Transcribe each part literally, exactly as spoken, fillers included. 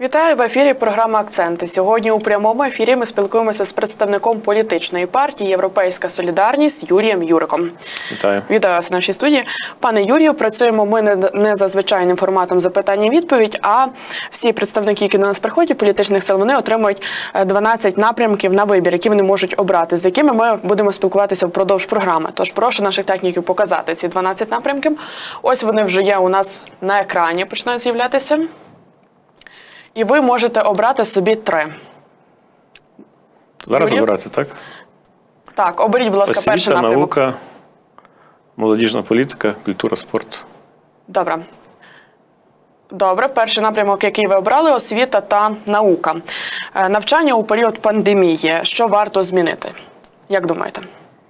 Вітаю, в ефірі програма «Акценти». Сьогодні у прямому ефірі ми спілкуємося з представником політичної партії «Європейська солідарність» Юрієм Юриком. Вітаю. Вітаю вас в нашій студії. Пане Юрію, працюємо ми не за звичайним форматом запитання-відповідь, а всі представники, які до нас приходять, політичних сил, вони отримують дванадцять напрямків на вибір, які вони можуть обрати, з якими ми будемо спілкуватися впродовж програми. Тож прошу наших техніків показати ці дванадцять напрямків. Ось вони вже є у нас на екрані, починають з'являтися. І ви можете обрати собі три. Зараз Юрій? обирати, так? Так, оберіть, будь ласка, Освіта, перший напрямок. наука, молодіжна політика, культура, спорт. Добре. Добре, перший напрямок, який ви обрали – освіта та наука. Навчання у період пандемії. Що варто змінити? Як думаєте?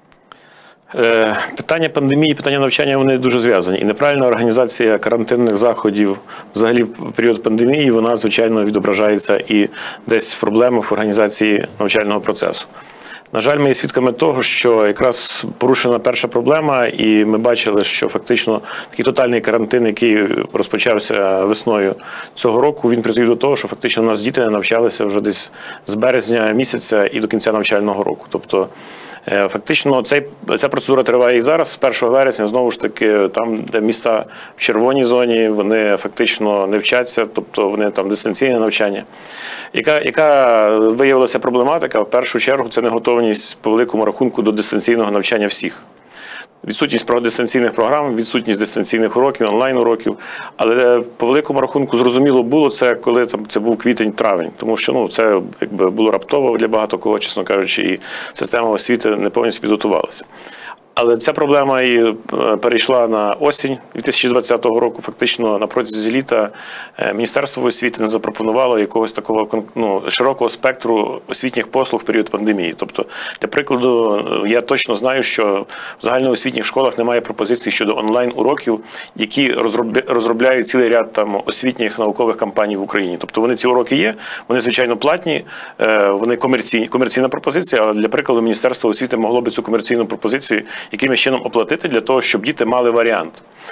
Питання пандемії, питання навчання, вони дуже зв'язані. І неправильна організація карантинних заходів взагалі в період пандемії, вона, звичайно, відображається і десь в проблемах в організації навчального процесу. На жаль, ми є свідками того, що якраз порушена перша проблема, і ми бачили, що фактично такий тотальний карантин, який розпочався весною цього року, він призвів до того, що фактично у нас діти не навчалися вже десь з березня місяця і до кінця навчального року. Тобто, фактично, цей, ця процедура триває і зараз, з першого вересня, знову ж таки, там, де міста в червоній зоні, вони фактично не вчаться, тобто вони там дистанційне навчання. Яка, яка виявилася проблематика? В першу чергу, це неготовність по великому рахунку до дистанційного навчання всіх. Відсутність дистанційних програм, відсутність дистанційних уроків, онлайн-уроків. Але по великому рахунку зрозуміло було це, коли там, це був квітень-травень. Тому що ну, це якби, було раптово для багато кого, чесно кажучи, і система освіти не повністю підготувалася. Але ця проблема і перейшла на осінь дві тисячі двадцятого року. Фактично на протязі літа Міністерство освіти не запропонувало якогось такого ну, широкого спектру освітніх послуг в період пандемії. Тобто, для прикладу, я точно знаю, що в загальноосвітніх школах немає пропозицій щодо онлайн-уроків, які розробляють цілий ряд там, освітніх наукових кампаній в Україні. Тобто вони ці уроки є, вони, звичайно, платні, вони комерційні, комерційна пропозиція, але для прикладу Міністерство освіти могло би цю комерційну пропозицію якимось чином оплатити для того, щоб діти мали варіант.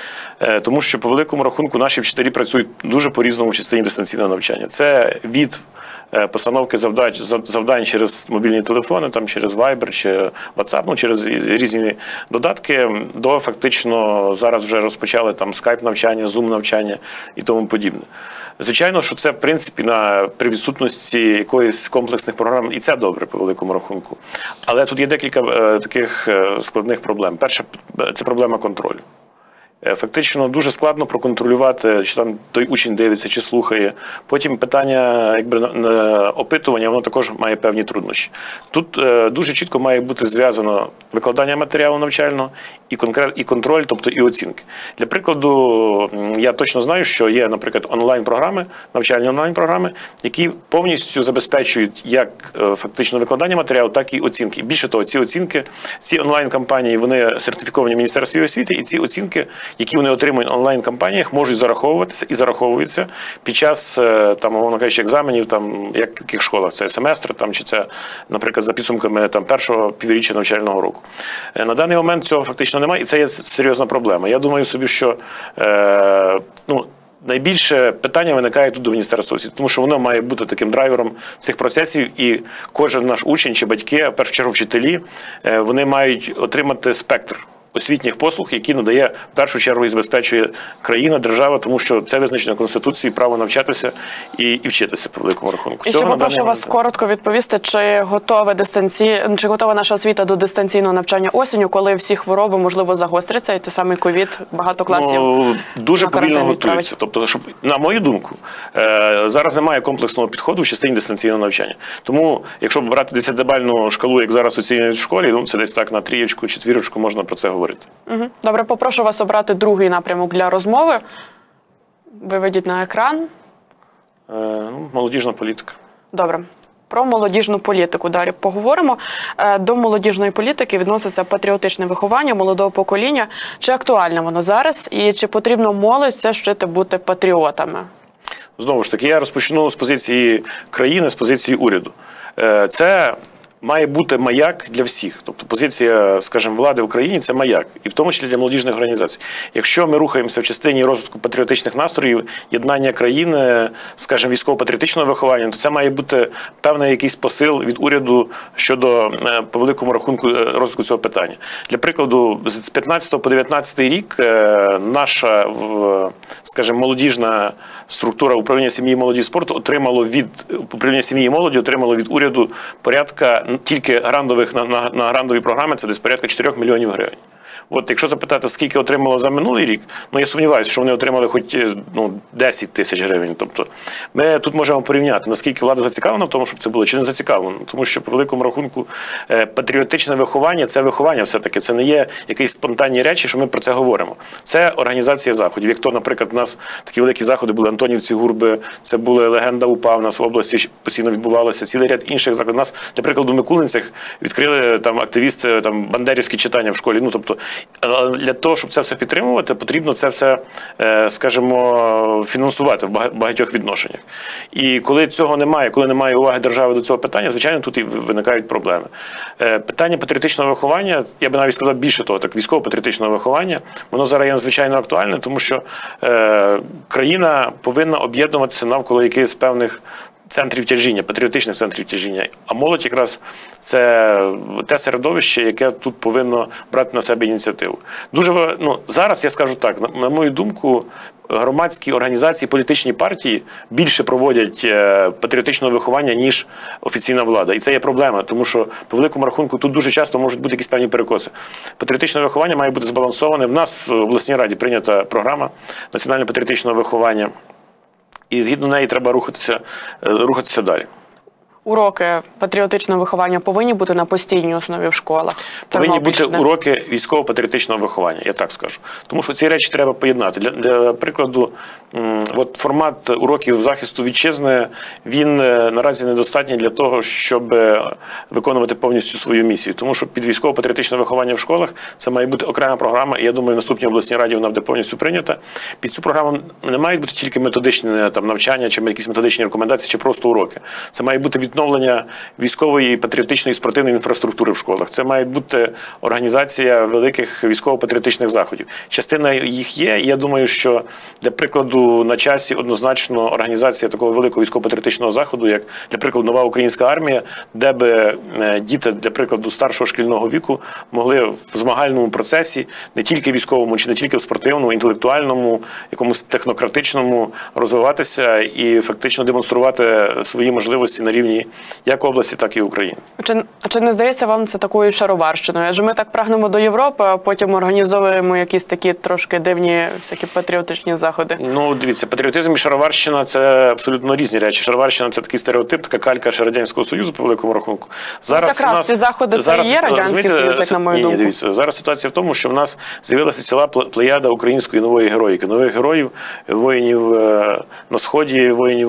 Тому що, по великому рахунку, наші вчителі працюють дуже по-різному в частині дистанційного навчання. Це від постановки завдань, завдань через мобільні телефони, там, через Viber чи WhatsApp, ну, через різні додатки, до фактично зараз вже розпочали там скайп-навчання, зум-навчання і тому подібне. Звичайно, що це, в принципі, на, при відсутності якоїсь комплексних програм, і це добре, по великому рахунку. Але тут є декілька е, таких складних проблем. Перша – це проблема контролю. Фактично дуже складно проконтролювати, чи там той учень дивиться, чи слухає. Потім питання якби, опитування, воно також має певні труднощі. Тут е, дуже чітко має бути зв'язано викладання матеріалу навчального і, конкрет, і контроль, тобто і оцінки. Для прикладу, я точно знаю, що є, наприклад, онлайн-програми, навчальні онлайн-програми, які повністю забезпечують як е, фактично викладання матеріалу, так і оцінки. І більше того, ці оцінки, ці онлайн-кампанії, вони сертифіковані в Міністерстві освіти, і ці оцінки, які вони отримують в онлайн-кампаніях, можуть зараховуватися і зараховуються під час, там, умовно кажучи, екзаменів, там, як в яких школах, це семестр, там, чи це, наприклад, за підсумками там, першого півріччя навчального року. На даний момент цього фактично немає, і це є серйозна проблема. Я думаю собі, що е, ну, найбільше питання виникає тут до Міністерства освіти, тому що воно має бути таким драйвером цих процесів, і кожен наш учень чи батьки, а в першу чергу вчителі, вони мають отримати спектр освітніх послуг, які надає в першу чергу і забезпечує країна, держава, тому що це визначено Конституцією, право навчатися і, і вчитися по великому рахунку. І ще попрошу вас коротко відповісти, чи готова дистанці... чи готова наша освіта до дистанційного навчання осінню, коли всі хвороби, можливо, загостряться, і той самий ковід багато класів ну, дуже повільно готується. Тобто, щоб, на мою думку, зараз немає комплексного підходу в частині дистанційного навчання. Тому, якщо брати десятибальну шкалу, як зараз оцінюють в школі, ну, це десь так на трієчку, четвірочку можна про це говорити. Угу. Добре, попрошу вас обрати другий напрямок для розмови. Виведіть на екран. Е, ну, молодіжна політика. Добре. Про молодіжну політику далі поговоримо. До молодіжної політики відноситься патріотичне виховання молодого покоління. Чи актуальне воно зараз і чи потрібно молодь все ж вчити бути патріотами? Знову ж таки, я розпочну з позиції країни, з позиції уряду. Це має бути маяк для всіх. Тобто позиція, скажімо, влади в Україні – це маяк, і в тому числі для молодіжних організацій. Якщо ми рухаємося в частині розвитку патріотичних настроїв, єднання країни, скажімо, військово-патріотичного виховання, то це має бути певний якийсь посил від уряду щодо, по великому рахунку, розвитку цього питання. Для прикладу, з п'ятнадцятого по дев'ятнадцятий рік наша, скажімо, молодіжна структура управління сім'ї, молоді і спорту отримало від управління сім'ї і молоді отримало від уряду порядка тільки грантових на, на, на грантові програми, це десь порядка чотирьох мільйонів гривень. От, якщо запитати, скільки отримало за минулий рік, ну я сумніваюся, що вони отримали хоч ну, десять тисяч гривень. Тобто ми тут можемо порівняти, наскільки влада зацікавлена в тому, щоб це було, чи не зацікавлена. Тому що, по великому рахунку, патріотичне виховання – це виховання все-таки. Це не є якісь спонтанні речі, що ми про це говоримо. Це організація заходів. Як то, наприклад, у нас такі великі заходи були Антонівці, Гурби, це була легенда УПА, у нас в області постійно відбувалося, цілий ряд інших закладів. У нас, для прикладу, в Микулинцях відкрили там активісти там, бандерівські читання в школі. Ну, тобто, для того, щоб це все підтримувати, потрібно це все, скажімо, фінансувати в багатьох відношеннях. І коли цього немає, коли немає уваги держави до цього питання, звичайно, тут і виникають проблеми. Питання патріотичного виховання, я би навіть сказав більше того, так, військово-патріотичного виховання, воно зараз є надзвичайно актуальне, тому що е, країна повинна об'єднуватися навколо якихось певних центрів тяжіння, патріотичних центрів тяжіння. А молодь якраз це те середовище, яке тут повинно брати на себе ініціативу. Дуже, ну, зараз я скажу так, на, на мою думку, громадські організації, політичні партії більше проводять патріотичного виховання, ніж офіційна влада. І це є проблема, тому що, по великому рахунку, тут дуже часто можуть бути якісь певні перекоси. Патріотичне виховання має бути збалансоване. В нас в обласній раді прийнята програма національно-патріотичного виховання. І згідно неї треба рухатися, рухатися далі. Уроки патріотичного виховання повинні бути на постійній основі в школах? Повинні бути уроки військово-патріотичного виховання, я так скажу. Тому що ці речі треба поєднати. Для, для прикладу, от формат уроків захисту вітчизни, він наразі недостатній для того, щоб виконувати повністю свою місію. Тому що під військово-патріотичне виховання в школах це має бути окрема програма, і я думаю, в наступній обласній раді вона буде повністю прийнята. Під цю програму не мають бути тільки методичні там, навчання, чи якісь методичні рекомендації, чи просто уроки. Це має бути відновлення військової, патріотичної, спортивної інфраструктури в школах. Це має бути організація великих військово-патріотичних заходів. Частина їх є, і я думаю, що, для прикладу, на часі однозначно організація такого великого військово-патріотичного заходу, як, для прикладу, Нова Українська армія, де би діти, для прикладу, старшого шкільного віку могли в змагальному процесі, не тільки військовому, чи не тільки в спортивному, інтелектуальному, якомусь технократичному розвиватися і фактично демонструвати свої можливості на рівні як області, так і України. А чи, а чи не здається вам це такою шароварщиною? Адже ми так прагнемо до Європи, а потім організовуємо якісь такі трошки дивні всякі патріотичні заходи. Ну, дивіться, патріотизм і шароварщина – це абсолютно різні речі. Шароварщина – це такий стереотип, така калька ще Радянського Союзу, по великому рахунку. Зараз ну, якраз нас, ці заходи зараз, це і є Радянський Союз, як на мою ні, думку. Ні, дивіться, зараз ситуація в тому, що в нас з'явилася ціла плеяда української нової героїки, нових героїв, воїнів на Сході, воїнів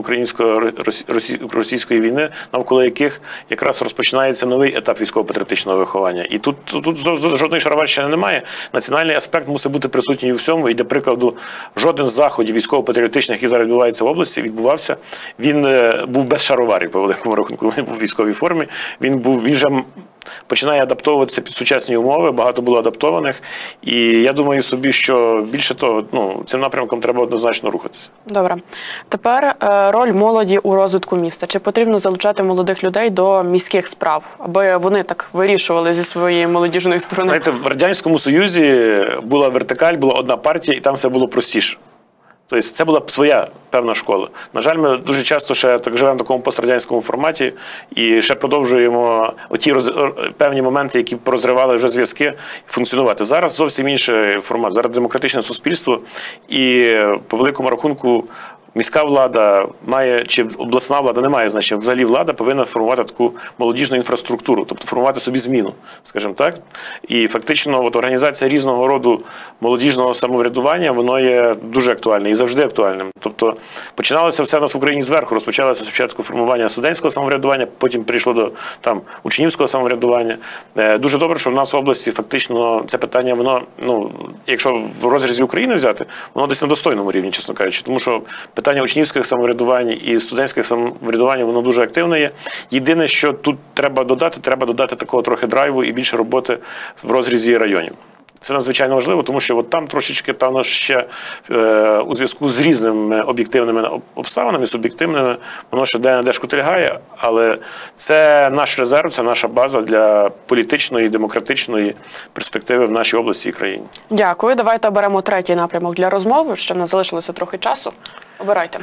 українсько-російської війни, навколо яких якраз розпочинається новий етап військово-патріотичного виховання. І тут, тут, тут жодної шароварщини немає. Національний аспект мусить бути присутній у всьому. І, для прикладу, жоден з заходів військово-патріотичних, які зараз відбуваються в області, відбувався, він був без шароварів, по великому рахунку. Він був у військовій формі. Він був, він вже починає адаптовуватися під сучасні умови, багато було адаптованих. І я думаю собі, що більше того, ну, цим напрямком треба однозначно рухатися. Добре. Тепер е, роль молоді у розвитку міста. Чи потрібно залучати молодих людей до міських справ, аби вони так вирішували зі своєї молодіжної сторони? Знаєте, в Радянському Союзі була вертикаль, була одна партія, і там все було простіше. Тобто це була своя певна школа. На жаль, ми дуже часто ще так живемо в такому пострадянському форматі і ще продовжуємо оті роз... певні моменти, які порозривали вже зв'язки, функціонувати. Зараз зовсім інший формат. Зараз демократичне суспільство і, по великому рахунку, міська влада має, чи обласна влада, не має значення, взагалі влада повинна формувати таку молодіжну інфраструктуру, тобто формувати собі зміну, скажімо так. І фактично от організація різного роду молодіжного самоврядування, воно є дуже актуальне і завжди актуальним. Тобто починалося все у нас в Україні зверху, розпочалося спочатку формування студентського самоврядування, потім прийшло до там учнівського самоврядування. Дуже добре, що в нас в області фактично це питання, воно, ну, якщо в розрізі України взяти, воно десь на достойному рівні, чесно кажучи, тому що питання питання учнівських самоврядувань і студентських самоврядувань, воно дуже активне є. Єдине, що тут треба додати, треба додати такого трохи драйву і більше роботи в розрізі районів. Це надзвичайно важливо, тому що от там трошечки, певно, ще е, у зв'язку з різними об'єктивними обставинами, суб'єктивними, воно ще де-не-де шкутильгає, але це наш резерв, це наша база для політичної, демократичної перспективи в нашій області і країні. Дякую. Давайте оберемо третій напрямок для розмови. Ще в нас залишилося трохи часу. Обирайте.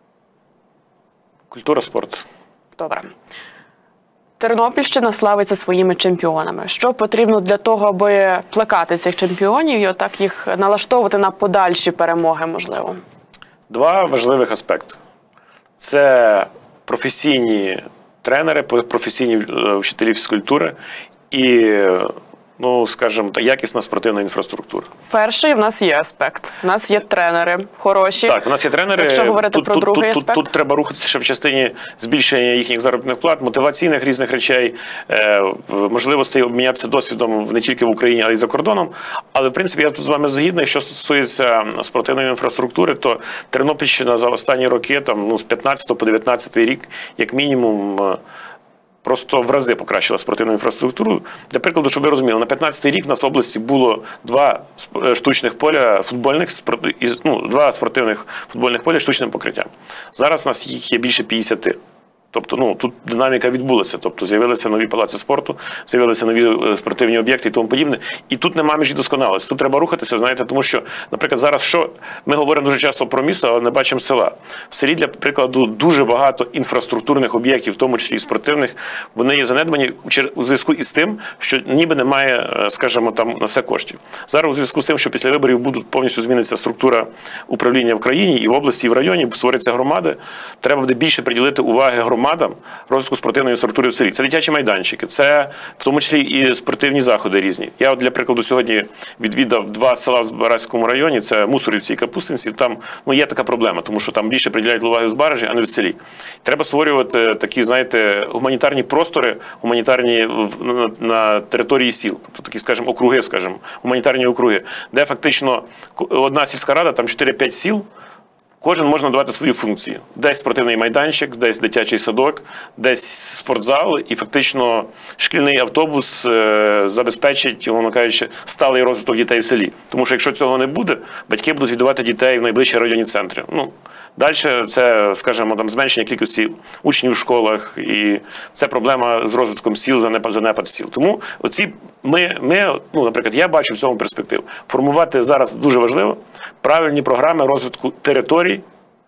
Культура, спорт. Добре. Тернопільщина славиться своїми чемпіонами. Що потрібно для того, аби плекати цих чемпіонів і отак їх налаштовувати на подальші перемоги, можливо? Два важливих аспекти. Це професійні тренери, професійні вчителі фізкультури і, ну, скажімо, якісна спортивна інфраструктура. Перший в нас є аспект. У нас є тренери хороші. Так, у нас є тренери. Якщо говорити тут, про тут, другий тут, аспект. Тут, тут треба рухатися ще в частині збільшення їхніх заробітних плат, мотиваційних різних речей, е, можливостей обмінятися досвідом не тільки в Україні, але й за кордоном. Але, в принципі, я тут з вами згідний. Що стосується спортивної інфраструктури, то Тернопільщина за останні роки, там, ну, з п'ятнадцятого по дев'ятнадцятий рік, як мінімум, просто в рази покращила спортивну інфраструктуру. Для прикладу, щоб ви розуміли, на п'ятнадцятий рік в нас в області було два штучних поля футбольних, ну, два спортивних футбольних поля з штучним покриттям. Зараз у нас їх є більше п'ятдесят. Тобто, ну, тут динаміка відбулася. Тобто, з'явилися нові палаци спорту, з'явилися нові спортивні об'єкти і тому подібне. І тут немає межі досконалості. Тут треба рухатися, знаєте, тому що, наприклад, зараз що? Ми говоримо дуже часто про місто, але не бачимо села. В селі, для прикладу, дуже багато інфраструктурних об'єктів, в тому числі і спортивних, вони є занедбані у зв'язку із тим, що ніби немає, скажімо, там на все коштів. Зараз у зв'язку з тим, що після виборів будуть повністю зміниться структура управління в країні, і в області, і в районі, створяться громади, треба буде більше приділити уваги громадам, громадам розвитку спортивної інфраструктури в селі. Це дитячі майданчики, це в тому числі і спортивні заходи різні. Я от, для прикладу, сьогодні відвідав два села в Збаразькому районі, це Мусорівці і Капустинці. Там, ну, є така проблема, тому що там більше приділяють уваги в Збаражі, а не в селі. Треба створювати такі, знаєте, гуманітарні простори, гуманітарні на, на території сіл, тобто такі, скажімо, округи, скажімо, гуманітарні округи, де фактично одна сільська рада, там чотири-п'ять сіл, кожен може надавати свою функцію. Десь спортивний майданчик, десь дитячий садок, десь спортзал, і фактично шкільний автобус е, забезпечить, воно кажучи, сталий розвиток дітей в селі. Тому що якщо цього не буде, батьки будуть віддавати дітей в найближчі районні центри. Ну, далі це, скажімо, там зменшення кількості учнів в школах, і це проблема з розвитком сіл, занепад, занепад сіл. Тому оці ми, ми, ну, наприклад, я бачу в цьому перспективу. Формувати зараз дуже важливо правильні програми розвитку територій,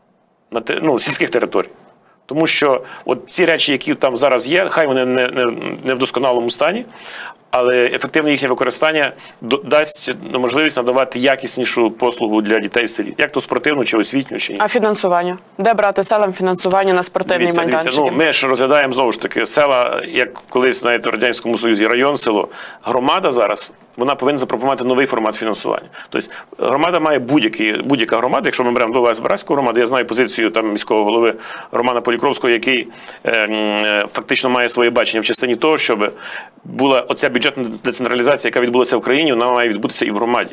ну, сільських територій. Тому що от ці речі, які там зараз є, хай вони не, не, не в досконалому стані, але ефективне їхнє використання дасть можливість надавати якіснішу послугу для дітей в селі. Як то спортивну, чи освітню, чи ні. А фінансування? Де брати селам фінансування на спортивний Дивіться, майданчик? дивіться, ну, ми ж розглядаємо, знову ж таки, села, як колись, знаєте, в Радянському Союзі, район, село. Громада зараз, вона повинна запропонувати новий формат фінансування. Тобто громада має будь-які, будь-яка громада, якщо ми беремо до вас Збаразьку громаду, я знаю позицію там міського голови Романа Полікровського, який е, е, фактично має своє бачення в частині того, щоб була оця бюджетна децентралізація, яка відбулася в країні, вона має відбутися і в громаді.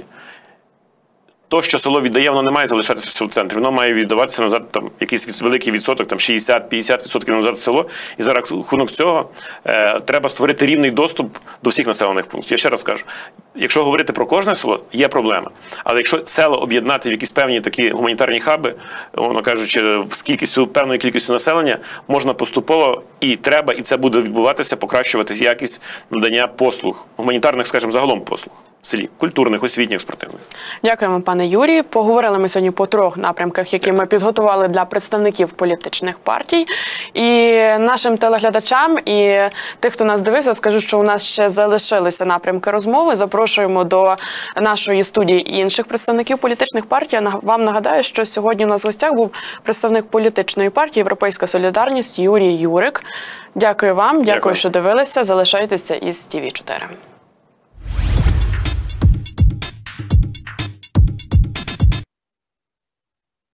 То, що село віддає, воно не має залишатися в центрі, воно має віддаватися назад, там, якийсь великий відсоток, там шістдесят-п'ятдесят відсотків назад в село, і за рахунок цього е, треба створити рівний доступ до всіх населених пунктів. Я ще раз кажу, якщо говорити про кожне село, є проблема. Але якщо село об'єднати в якісь певні такі гуманітарні хаби, воно кажучи, з кількістю, певною кількістю населення, можна поступово і треба, і це буде відбуватися, покращувати якість надання послуг, гуманітарних, скажімо, загалом послуг в селі, культурних, освітніх, спортивних. Дякуємо, пане Юрію. Поговорили ми сьогодні по трьох напрямках, які ми підготували для представників політичних партій. І нашим телеглядачам, і тих, хто нас дивився, скажу, що у нас ще залишилися напрямки розмови. Запрошуємо до нашої студії і інших представників політичних партій. Я вам нагадаю, що сьогодні у нас в гостях був представник політичної партії «Європейська солідарність» Юрій Юрик. Дякую вам, дякую, дякую, що дивилися. Залишайтеся із ті ві чотири.